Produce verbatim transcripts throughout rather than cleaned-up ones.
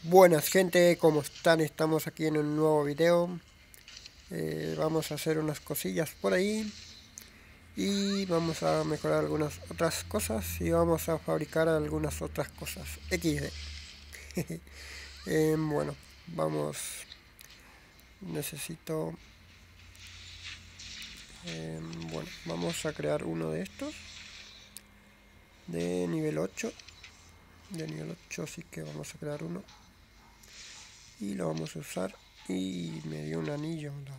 Buenas gente, ¿cómo están? Estamos aquí en un nuevo video. Eh, vamos a hacer unas cosillas por ahí y vamos a mejorar algunas otras cosas y vamos a fabricar algunas otras cosas equis de. eh, bueno, vamos. Necesito... Eh, bueno, vamos a crear uno de estos de nivel ocho. De nivel ocho, así que vamos a crear uno y lo vamos a usar. Y me dio un anillo. La...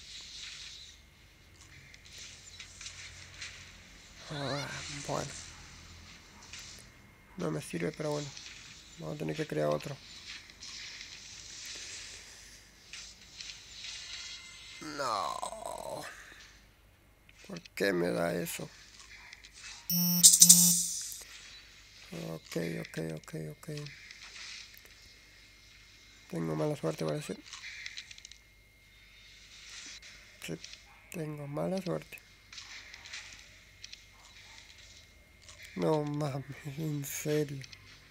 Ah, bueno, no me sirve, pero bueno, vamos a tener que crear otro. No, ¿por qué me da eso? Ok, ok, ok, ok. Tengo mala suerte, parece. Sí, tengo mala suerte. No mames, en serio.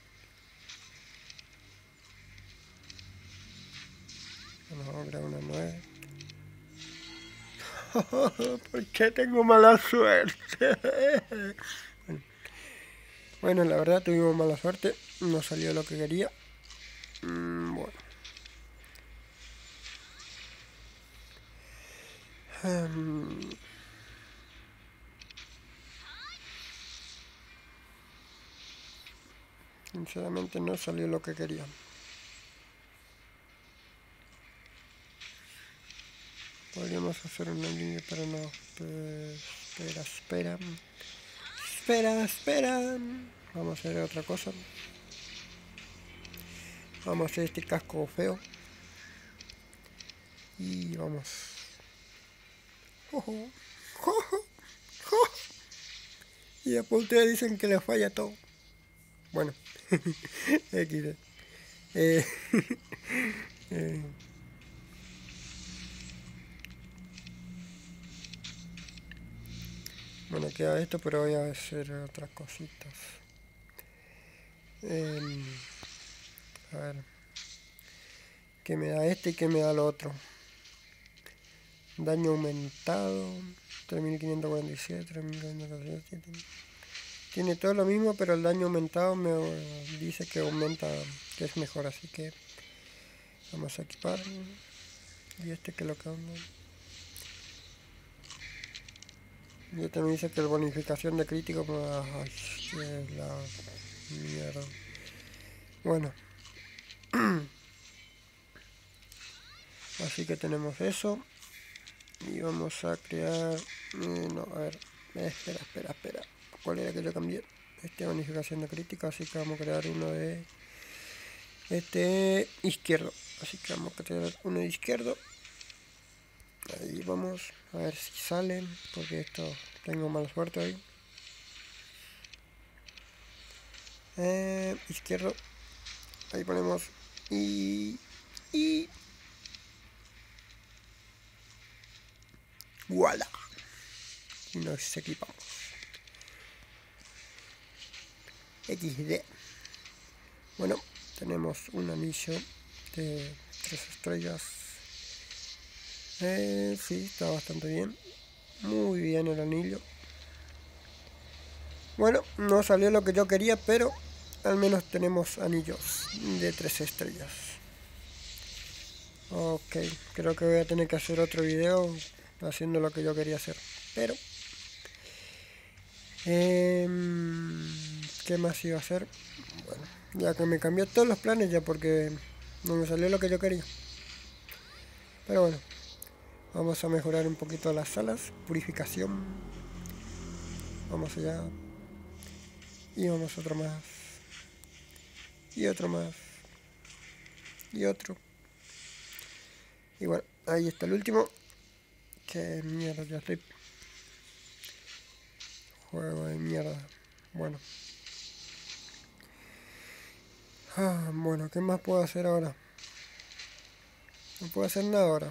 Bueno, vamos a crear una nueva. ¿Por qué tengo mala suerte? Bueno. Bueno, la verdad tuvimos mala suerte. No salió lo que quería. Mm, bueno. Um, sinceramente no salió lo que quería. Podríamos hacer una línea, pero no. Pues, espera, espera. Espera, espera. Vamos a hacer otra cosa. Vamos a hacer este casco feo. Y vamos. Oh, oh, oh, oh. Y después ustedes dicen que les falla todo. Bueno. equis de. Eh, eh. Bueno, queda esto, pero voy a hacer otras cositas. Eh, a ver. ¿Qué me da este y qué me da lo otro? Daño aumentado. tres mil quinientos cuarenta y siete, tres mil quinientos cuarenta y siete. Tiene todo lo mismo, pero el daño aumentado me dice que aumenta, que es mejor, así que vamos a equipar. Y este que lo que anda. Y este me dice que la bonificación de crítico me da... Ay, que la mierda. Bueno. Así que tenemos eso. Y vamos a crear... Eh, no, a ver. Espera, espera, espera. ¿Cuál era que yo cambié? Este bonificación de crítica, así que vamos a crear uno de... Este izquierdo. Así que vamos a crear uno de izquierdo. Ahí vamos. A ver si salen. Porque esto tengo mala suerte ahí. Eh, izquierdo. Ahí ponemos. Y... Y... ¡Voilà! Y nos equipamos. equis de. Bueno, tenemos un anillo de tres estrellas. Eh, sí, está bastante bien. Muy bien el anillo. Bueno, no salió lo que yo quería, pero al menos tenemos anillos de tres estrellas. Ok, creo que voy a tener que hacer otro video haciendo lo que yo quería hacer. Pero... Eh, ¿qué más iba a hacer? Bueno, ya que me cambió todos los planes ya porque no me salió lo que yo quería. Pero bueno, vamos a mejorar un poquito las salas. Purificación. Vamos allá. Y vamos otro más. Y otro más. Y otro. Y bueno, ahí está el último. Que mierda, ya estoy. Juego de mierda. Bueno. Ah, bueno, ¿qué más puedo hacer ahora? No puedo hacer nada ahora.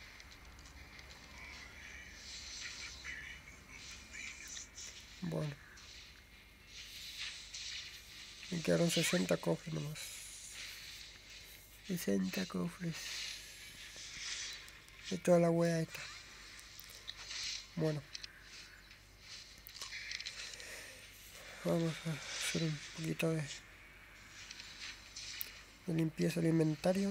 Bueno. Me quedaron sesenta cofres nomás. sesenta cofres. De toda la wea esta. Bueno. Vamos a hacer un poquito de, de limpieza del inventario.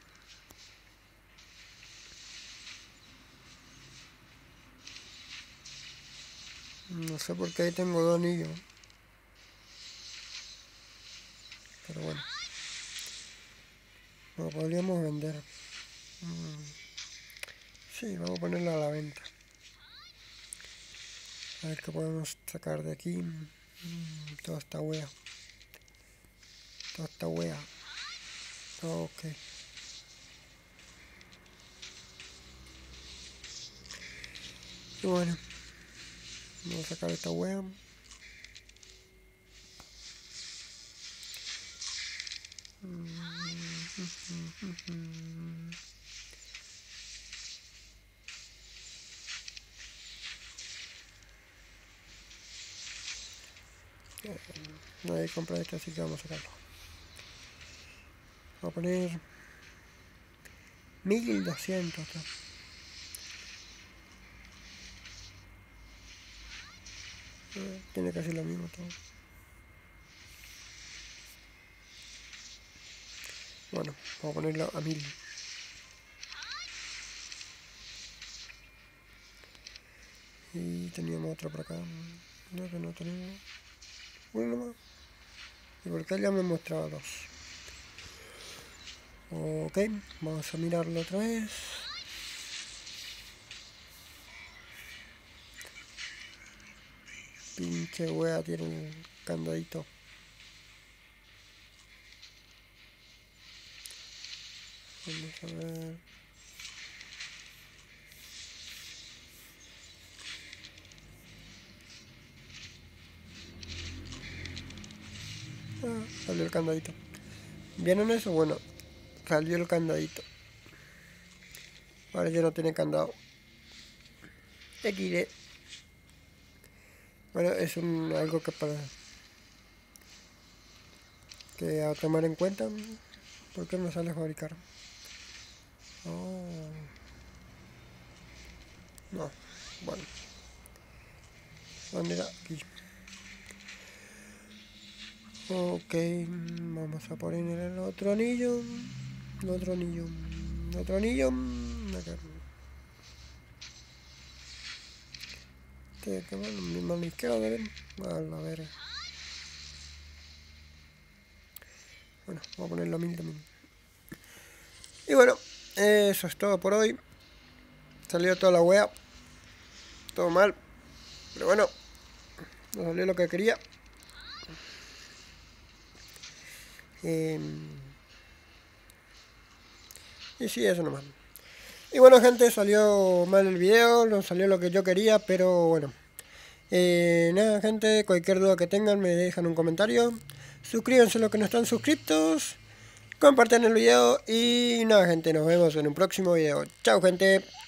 No sé por qué ahí tengo dos anillos. Pero bueno. Lo podríamos vender. Mm. Sí, vamos a ponerlo a la venta. A ver qué podemos sacar de aquí. Mm, toda esta wea. Toda esta wea. Ok. Y bueno. Vamos a sacar esta wea. Nadie compra esto, así que vamos a sacarlo. Vamos a poner mil doscientos. Eh, tiene casi lo mismo todo. Bueno, vamos a ponerlo a mil. Y teníamos otro por acá. No, que no tenemos. Uno nomás. Y por acá ya me mostraba dos. Ok, vamos a mirarlo otra vez. Pinche wea, tiene un candadito. Vamos a ver. Ah, salió el candadito. ¿Vieron eso? Bueno, salió el candadito. Ahora ya no tiene candado. equis de. Bueno, es un algo que para que a tomar en cuenta. ¿Por qué no sale a fabricar? Oh. No, bueno. ¿Dónde era? Aquí. Ok, vamos a poner el otro anillo. El otro anillo. El otro anillo. Acá. Este, que va mi mano izquierda, ¿ven? A la verga. Bueno, vamos a ponerlo a mil también. Y bueno, eso es todo por hoy. Salió toda la wea. Todo mal. Pero bueno, no salió lo que quería. Eh, y sí, eso nomás. Y bueno, gente, salió mal el video. No salió lo que yo quería, pero bueno. Eh, nada, gente, cualquier duda que tengan me dejan un comentario. Suscríbanse los que no están suscritos. Compartan el video. Y nada, gente, nos vemos en un próximo video. Chao, gente.